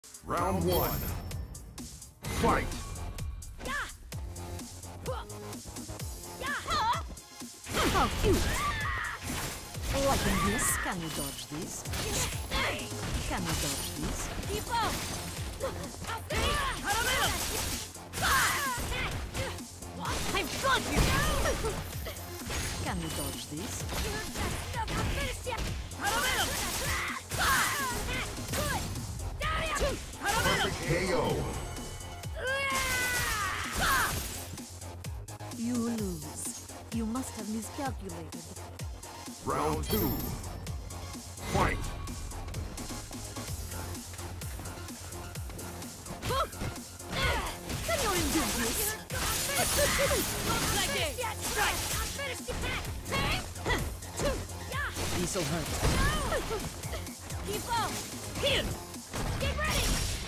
Round one. Fight! How cute! Liking this? Can you dodge this? Can you dodge this? I've got you! Can you dodge this? Perfect KO! You lose. You must have miscalculated. Round two. Fight! Can you undo this? This'll hurt. Here! Get ready!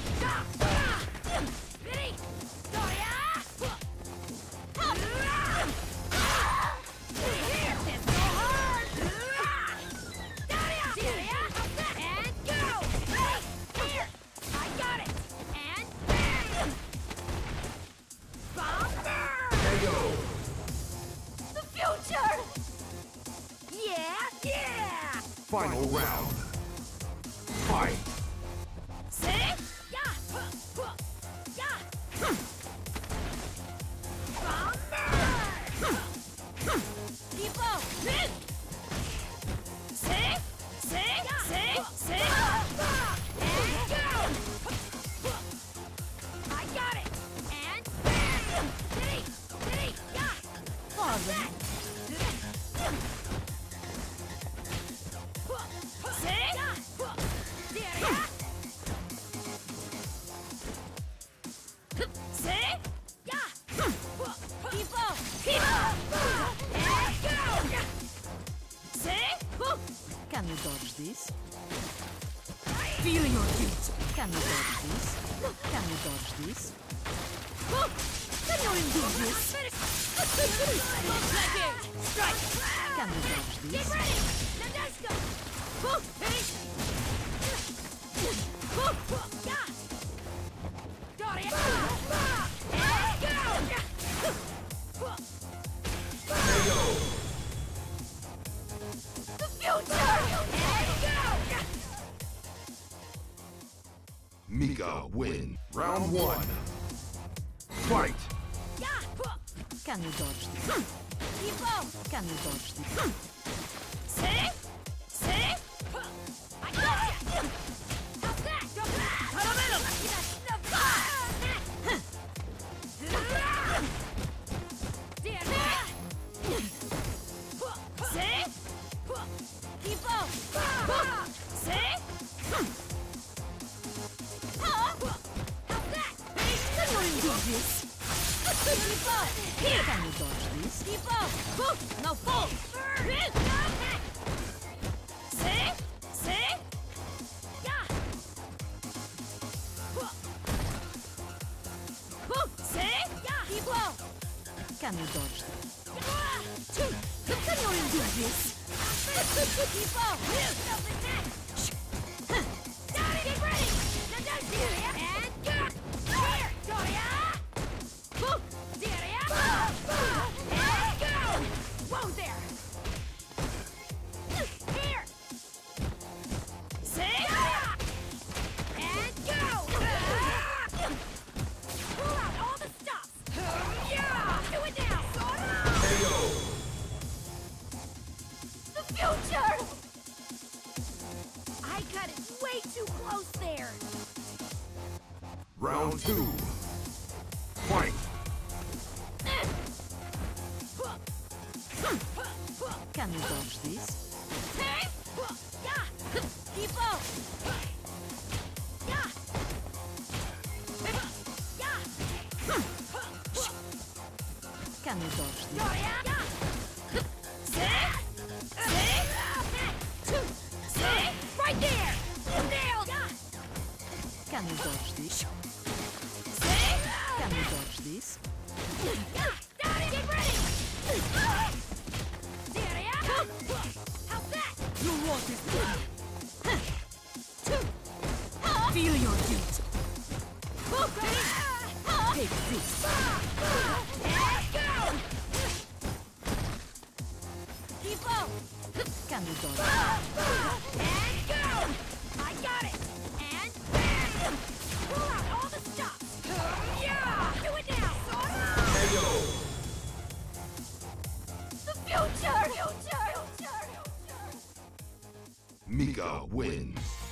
Ready! Final round. Fight! Can you dodge this? Feel your guilt. Can you dodge this? Can you dodge this? Can you undo this? Can you dodge this? Get ready! Nadeshko! The future! Mika win. Round one. Fight! Can you dodge this? Can you dodge this? I got ya! How's that? Here! Can you dodge this? Now fall! Can you dodge this? Can you undo this? Get ready! And go! Here! Doria! And go! Whoa there! Here! And go! Pull out all the stops! Yeah! Do it now! KO! The future! I got it way too close there! Round two. Fight! Can you dodge this? Keep up! Can you dodge this? Right there! Nailed! Can you dodge this? Can you dodge this? Get ready! How's that? You want it? Feel your guilt. Take this. And go! Keep low! Can you dodge? And go! I got it! And bam! Pull out all the stops! Yeah! Do it now! KO. The future! Future! Mika wins.